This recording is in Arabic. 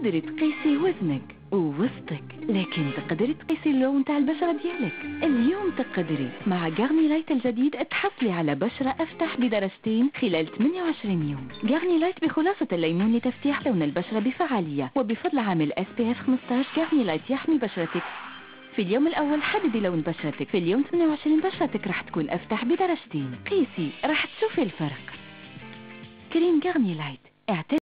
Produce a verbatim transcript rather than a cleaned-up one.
تقدري تقيسي وزنك ووسطك، لكن تقدري تقيسي اللون تاع البشرة ديالك. اليوم تقدري مع غارني لايت الجديد تحصلي على بشرة افتح بدرجتين خلال ثمانية وعشرين يوم. غارني لايت بخلاصة الليمون لتفتيح لون البشرة بفعالية، وبفضل عامل اس بي اف خمسطاش غارني لايت يحمي بشرتك. في اليوم الاول حددي لون بشرتك، في اليوم ثمانية وعشرين بشرتك راح تكون افتح بدرجتين. قيسي راح تشوفي الفرق. كريم غارني لايت. اعتبر